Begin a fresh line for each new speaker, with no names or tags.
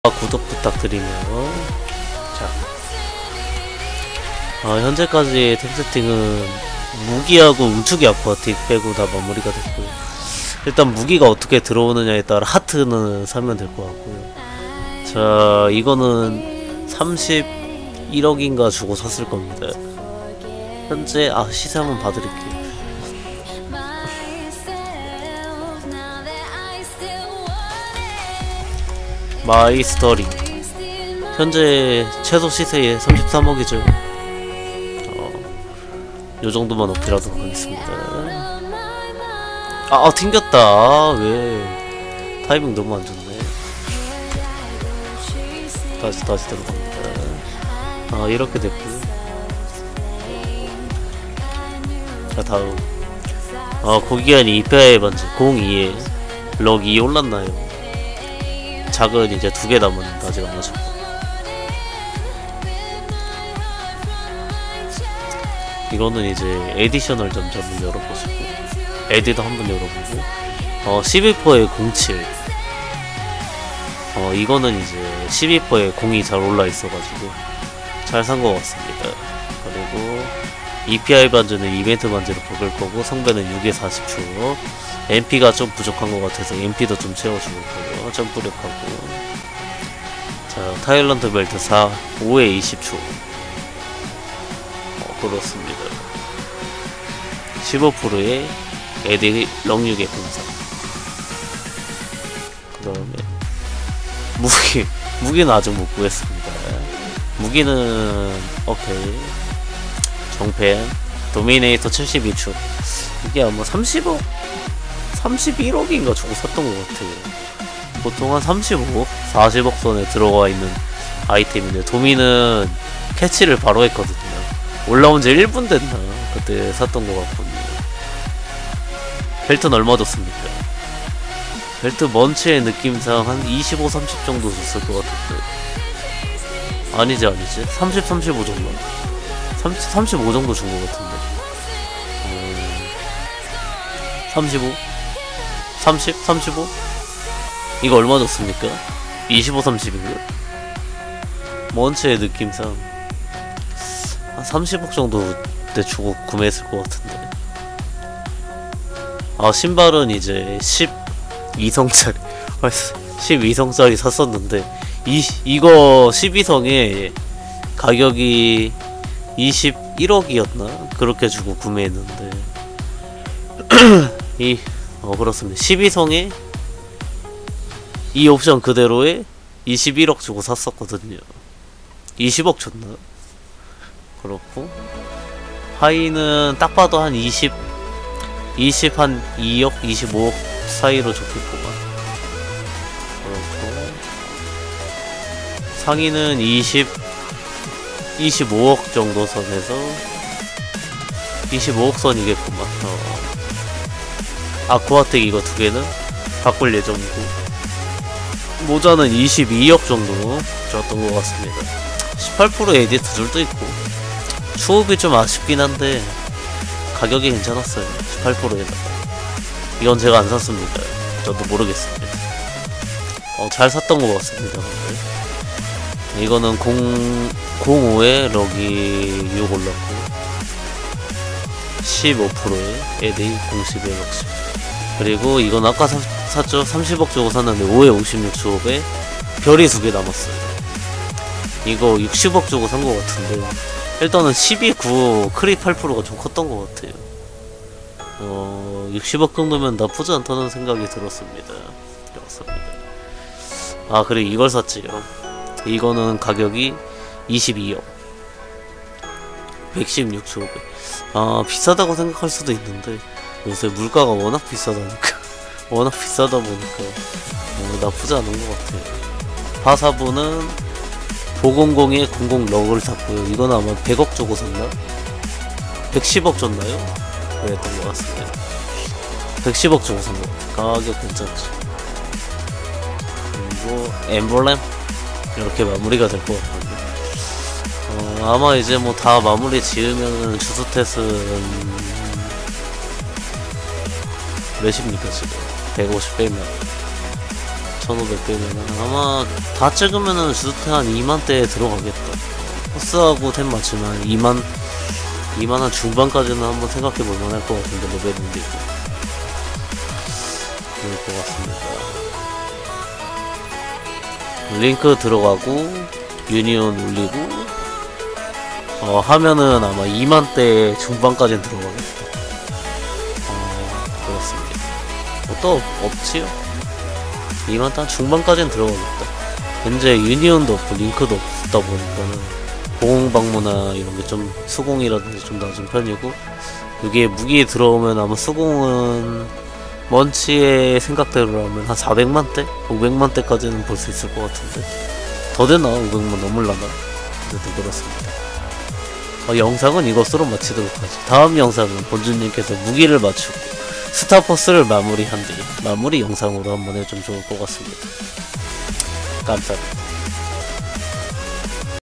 구독 부탁드리며. 자, 현재까지 템 세팅은 무기하고 우측이 아쿠아틱 빼고 다 마무리가 됐고요. 일단 무기가 어떻게 들어오느냐에 따라 하트는 사면 될 것 같고요. 자, 이거는 31억인가 주고 샀을 겁니다. 현재 시세 한번 봐드릴게요. 마이 스토리 현재 최소 시세에 33억이죠. 요정도만 높이라도 하겠습니다. 튕겼다. 왜 타이밍 너무 안좋네. 다시 들어갑니다. 이렇게 됐고요. 자, 다음 고기한 2패의 반지 02에 럭 2 올랐나요? 작은 이제 2개 남았는데 아직 안 맞았고, 이거는 이제 에디셔널 점점을 열어보시고 에디도 한번 열어보고 12%에 07 이거는 이제 12%에 0이 잘 올라 있어가지고 잘 산 것 같습니다. 그리고 EPI 반지는 이벤트 반지로 박을 거고, 성배는 6에 40초. MP가 좀 부족한 것 같아서 MP도 좀 채워줄 거고요. 점프력하고. 자, 타일런트 벨트 5에 20초. 그렇습니다. 15%의 에디 럭6의 공사. 그 다음에 무기는 아직 못 구했습니다. 무기는 오케이. 정펜 도미네이터 72초. 이게 아마 30억 31억인가 주고 샀던 것 같아요. 보통 한 35억 40억 선에 들어가 있는 아이템인데, 도미는 캐치를 바로 했거든요. 올라온 지 1분 됐나 그때 샀던 것 같거든요. 벨트는 얼마 줬습니까? 벨트 먼치의 느낌상 한 25, 30 정도 줬을 것 같은데. 아니지 30, 35 정도? 35 정도 준 것 같은데. 35? 30? 35? 이거 얼마 줬습니까? 25, 30인가? 먼치의 느낌상 한 30억 정도 때 주고 구매했을 것 같은데. 신발은 이제 12성짜리 12성짜리 샀었는데, 이거 12성에 가격이 21억이었나? 그렇게 주고 구매했는데 그렇습니다. 12성에 이 옵션 그대로에 21억 주고 샀었거든요. 20억 줬나? 그렇고, 하이는 딱 봐도 한 20 한 2억, 25억 사이로 줬겠구만. 그렇고, 상의는 25억 정도 선에서 25억 선이겠구만. 아쿠아텍 이거 2개는 바꿀 예정이고, 모자는 22억 정도 줬던 것 같습니다. 18% 에디트 줄도 있고, 추업이 좀 아쉽긴 한데 가격이 괜찮았어요. 18%에다가 이건 제가 안 샀습니다. 저도 모르겠습니다. 잘 샀던 것 같습니다. 근데 이거는 05에 럭이 6 올랐고, 15%에 에디 011 럭시. 그리고 이건 아까 샀죠? 30억 주고 샀는데 5에 56 추업에 별이 2개 남았어요. 이거 60억 주고 산 것 같은데, 일단은 12.9 크립 8%가 좀 컸던 것 같아요. 60억 정도면 나쁘지 않다는 생각이 들었습니다. 그리고 이걸 샀지요. 이거는 가격이 22억 116 추업에. 비싸다고 생각할 수도 있는데, 요새 물가가 워낙 비싸다 보니까 나쁘지 않은 것 같아요. 파사부는 500에 00 럭을 샀고요. 이건 아마 100억 주고 샀나? 110억 줬나요? 그랬던 것 같습니다. 110억 주고 산 것 같아요. 가격 괜찮지. 그리고 엠블렘 이렇게 마무리가 될 것 같거든요. 아마 이제 뭐 다 마무리 지으면은 주스탯은 몇입니까 지금? 150 빼면 1500개면 아마 다 찍으면은 주스테 한 2만대에 들어가겠다. 포스하고 템 맞추면 2만한 중반까지는 한번 생각해볼 만할 것 같은데, 레벨 올리고 그럴 것 같습니다. 링크 들어가고 유니온 올리고 하면은 아마 2만대 중반까지는 들어가겠다. 그렇습니다. 또 없지요? 2만대 중반까지는 들어가겠다. 현재 유니온도 없고 링크도 없다 보니까는 공방무나 이런게 좀 수공이라든지 좀 낮은 편이고, 여기에 무기 들어오면 아마 수공은 먼치의 생각대로라면 한 400만대? 500만대까지는 볼 수 있을 것 같은데, 더 되나? 500만 넘을라나? 그래도 그렇습니다. 영상은 이것으로 마치도록 하죠. 다음 영상은 본주님께서 무기를 맞추고 스타포스를 마무리한 뒤 마무리 영상으로 한번 해주면 좋을 것 같습니다. 감사합니다.